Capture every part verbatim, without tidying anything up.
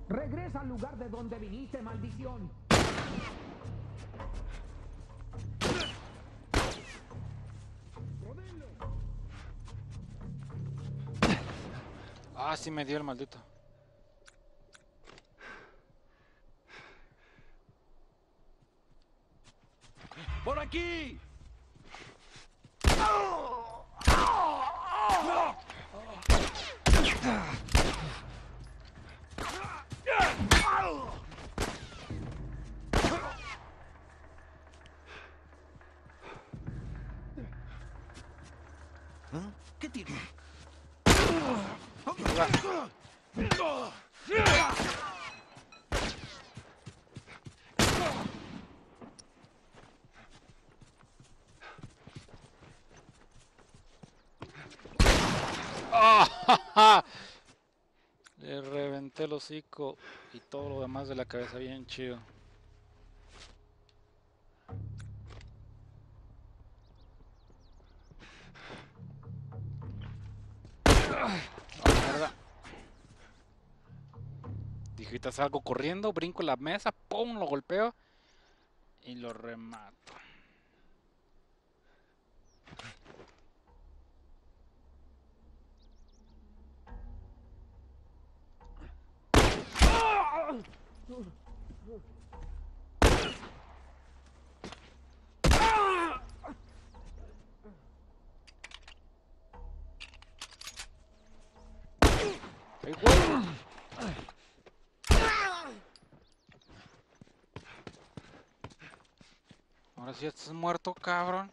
Regresa al lugar de donde viniste, maldición. Ah, sí me dio el maldito. ¡Por aquí! ¿Qué tiene? ¡Ah! Le reventé el hocico y todo lo demás de la cabeza bien chido. Oh, mierda. Dije, ahorita salgo corriendo, brinco la mesa, pum, lo golpeo y lo remato. ¡Ay, güey! Ahora sí estás muerto, cabrón.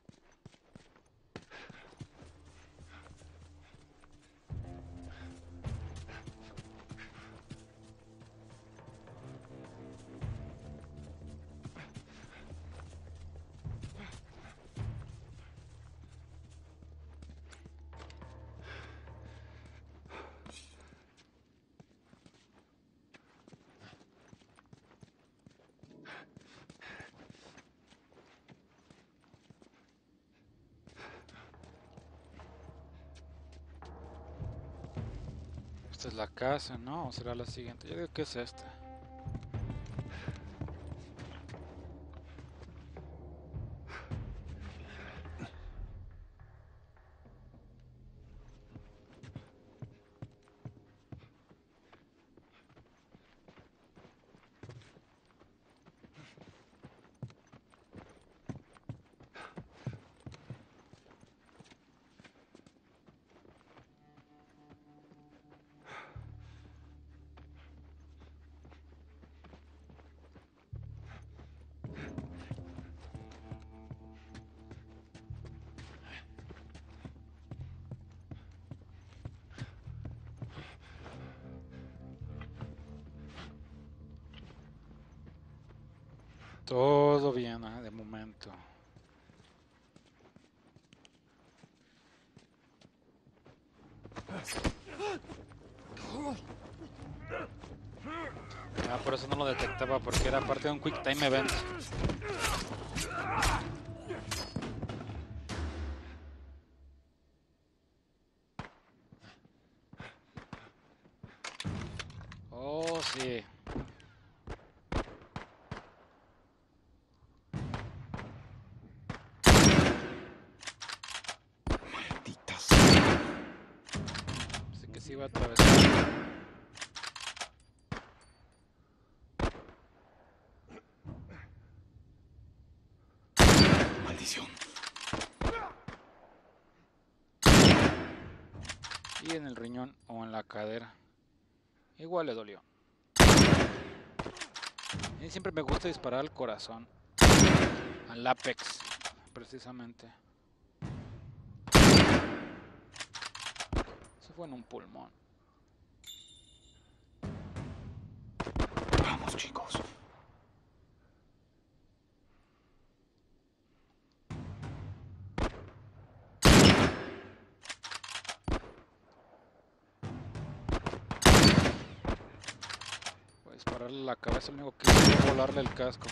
Esta es la casa, ¿no? ¿O será la siguiente? Yo digo que es esta. Todo bien, ¿eh? De momento. Ah, por eso no lo detectaba, porque era parte de un Quick Time Event. Oh, sí. Malditas. Así que sí va a atravesar. Maldición. Y en el riñón o en la cadera. Igual le dolió. A mí siempre me gusta disparar al corazón. Al apex, precisamente. Eso fue en un pulmón. Vamos, chicos. Voy a dispararle la cabeza, lo único que hice fue volarle el casco.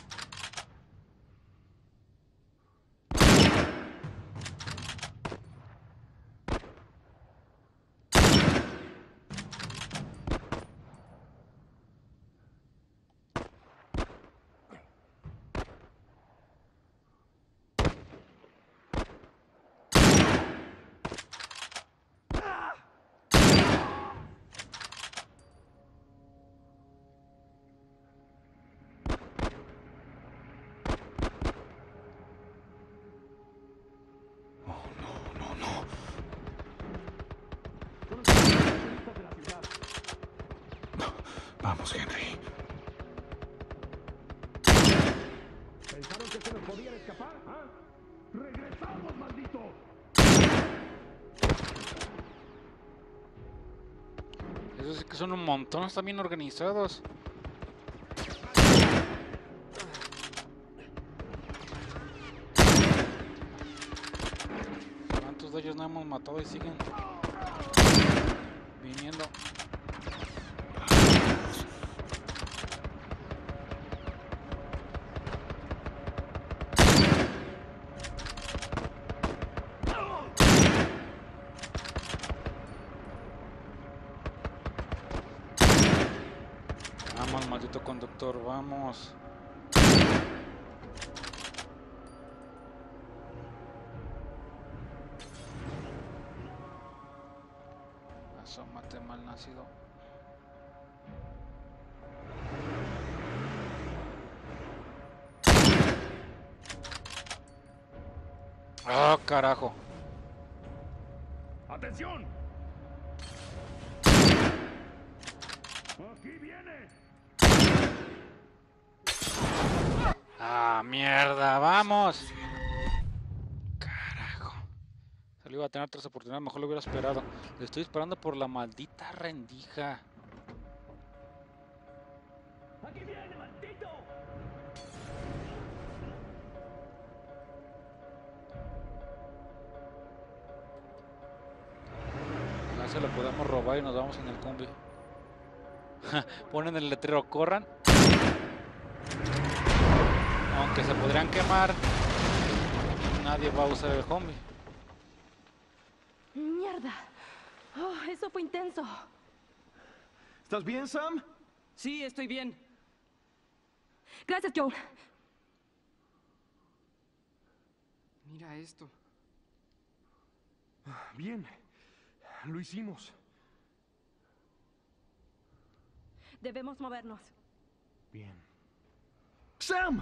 ¿Ah? ¡Regresamos, maldito! Esos sí que son un montón, están bien organizados. ¿Cuántos de ellos no hemos matado y siguen viniendo? Vamos, maldito conductor, vamos. Asómate, malnacido. ¡Ah, carajo! ¡Atención! ¡Aquí viene! ¡Ah, mierda! ¡Vamos! ¡Carajo! Se lo iba a tener tres oportunidades, mejor lo hubiera esperado. Le estoy disparando por la maldita rendija. ¡Aquí viene, maldito! Ya se lo podemos robar y nos vamos en el combi. Ponen el letrero, corran. Aunque se podrían quemar, nadie va a usar el combi. ¡Mierda! Oh, eso fue intenso. ¿Estás bien, Sam? Sí, estoy bien. Gracias, Joel. Mira esto. Bien. Lo hicimos. Debemos movernos. Bien. ¡Sam!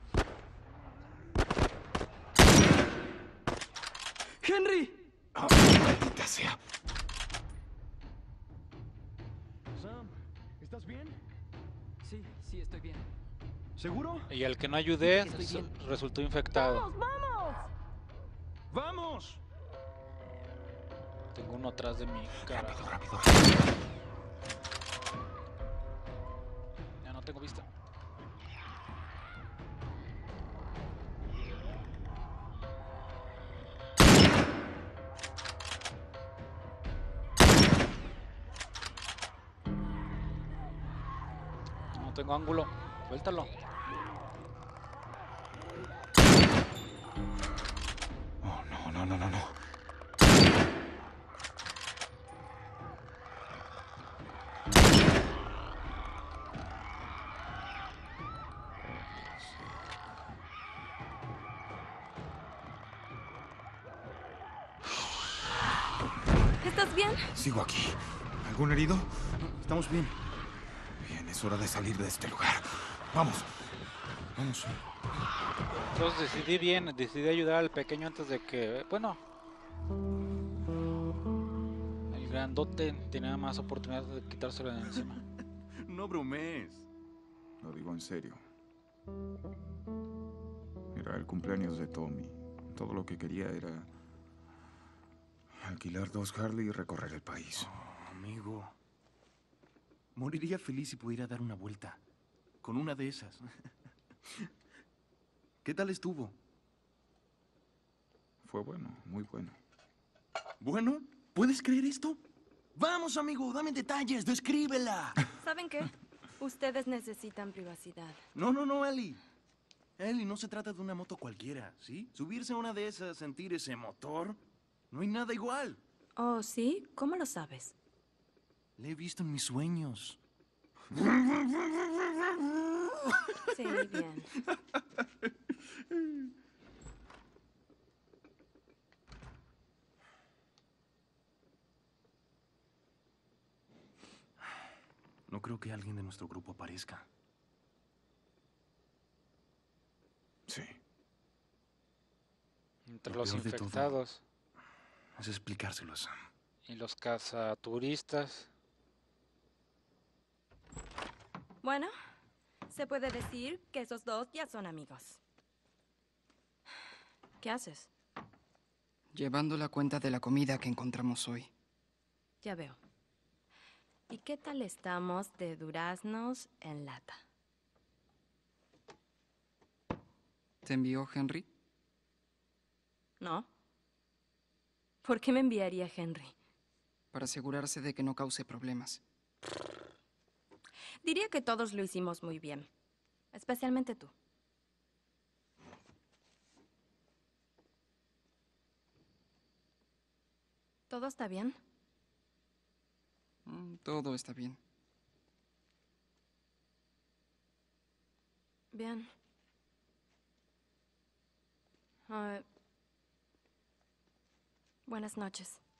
¡Henry! Oh, maldita sea. Sam, ¿estás bien? Sí, sí, estoy bien. ¿Seguro? Y al que no ayudé Estoy bien. resultó infectado. ¡Vamos, vamos! ¡Vamos! Tengo uno atrás de mí. Rápido, rápido. Ya no tengo vista. No tengo ángulo. Suéltalo. Oh, no, no, no, no, no. ¿Estás bien? Sigo aquí. ¿Algún herido? Estamos bien. Bien, es hora de salir de este lugar. Vamos. Vamos. Entonces decidí bien, decidí ayudar al pequeño antes de que, bueno, el grandote tenía más oportunidad de quitárselo de encima. No bromees. Lo digo en serio. Era el cumpleaños de Tommy. Todo lo que quería era alquilar dos Harley y recorrer el país. Oh, amigo. Moriría feliz si pudiera dar una vuelta. Con una de esas. ¿Qué tal estuvo? Fue bueno, muy bueno. Bueno, ¿puedes creer esto? Vamos, amigo, dame detalles, descríbela. ¿Saben qué? Ustedes necesitan privacidad. No, no, no, Ellie. Ellie, no se trata de una moto cualquiera, ¿sí? Subirse a una de esas, sentir ese motor, no hay nada igual. Oh, ¿sí? ¿Cómo lo sabes? Le he visto en mis sueños. Sí, bien. No creo que alguien de nuestro grupo aparezca. Sí. Entre Lo los peor de todo. infectados Es explicárselo a Sam. y los cazaturistas. Bueno, se puede decir que esos dos ya son amigos. ¿Qué haces? Llevando la cuenta de la comida que encontramos hoy. Ya veo. ¿Y qué tal estamos de duraznos en lata? ¿Te envió Henry? ¿No? ¿Por qué me enviaría Henry? Para asegurarse de que no cause problemas. Diría que todos lo hicimos muy bien. Especialmente tú. ¿Todo está bien? Mm, todo está bien. Bien. Ah, buenas noches.